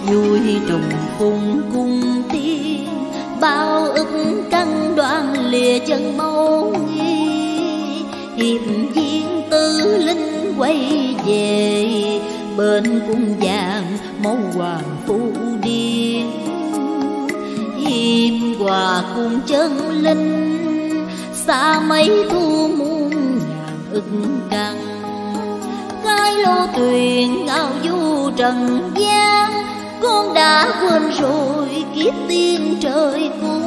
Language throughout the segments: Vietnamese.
vui trùng phùng cung tiên, bao ức căng đoan lìa chân mâu nghi. Hiệp viên Tư Linh quay về, bên cung vàng mẫu hoàng phủ điên. Hiệp hòa cùng chân linh, xa mấy thu muôn ngàn ức căng. Cái lô tuyền ngao du trần gian, con đã quên rồi kiếp tiên trời cung.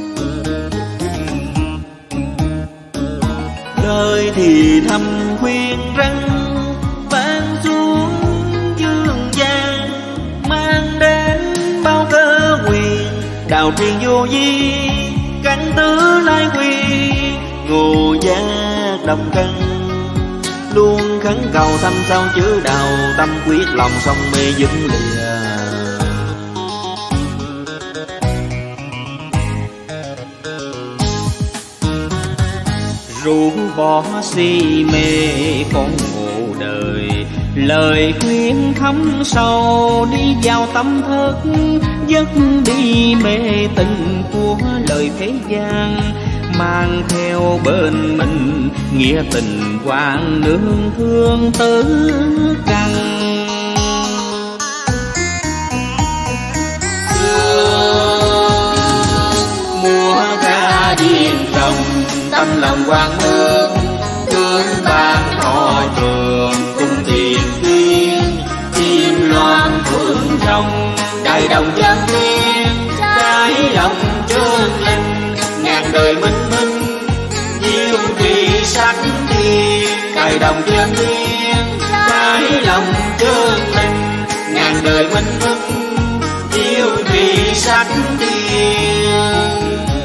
Đời thì thầm khuyên răng, vang xuống dương gian, mang đến bao cơ quyền. Đào triền vô vi, cánh tứ lai quy, ngô giác đồng căn. Luôn khấn cầu thăm sau chữ đào, tâm quyết lòng sông mê dứt lìa. Rủ bỏ si mê con ngộ đời, lời khuyên thấm sâu đi vào tâm thức, dứt đi mê tình của lời thế gian. Mang theo bên mình nghĩa tình hoàng nương thương tứ căn. Mùa ca diên rồng, tâm lòng hoàng hương, thương ban họ trường cung tiền tuyên. Chim loan phượng rồng, đại đồng chân thiên, trái lòng trương linh, ngàn đời minh minh. Diệu trì sắc thiên, đại đồng chân thiên, trái lòng trương linh, ngàn đời minh minh. Diệu trì sắc thiên.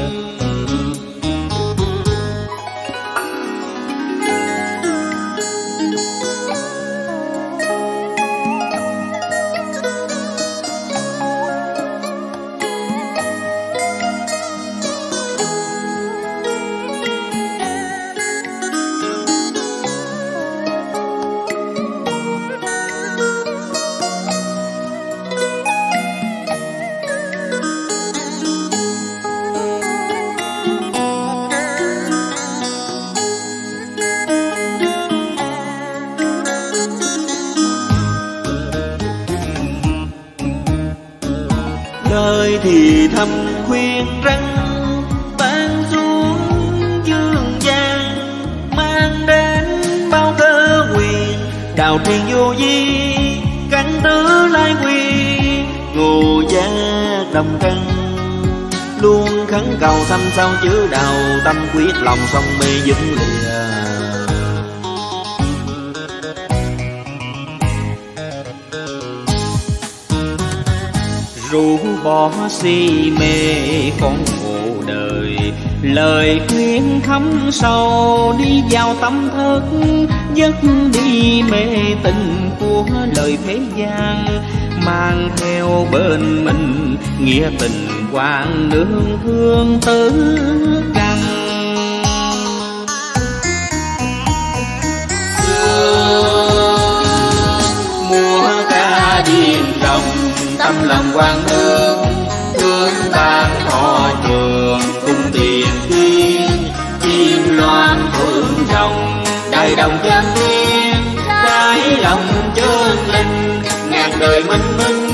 Đời thì thầm khuyên răng, vang xuống dương gian, mang đến bao cơ quyền. Đào triền vô vi, cánh tứ lai quy, ngô giác đồng căn. Luôn khấn cầu thăm sau chữ đào, tâm quyết lòng sông mê dứt lìa. Rủ bỏ si mê con ngộ đời, lời khuyên thấm sâu đi vào tâm thức, dứt đi mê tình của lời thế gian. Mang theo bên mình nghĩa tình hoàng nương thương tứ căn. Mùa ca diên rồng, tâm lòng hoàng hương, thương ban họ trường cung tiền tuyên. Chim loan phượng rồng, đại đồng chân thiên, trái lòng trương linh, ngàn đời minh minh.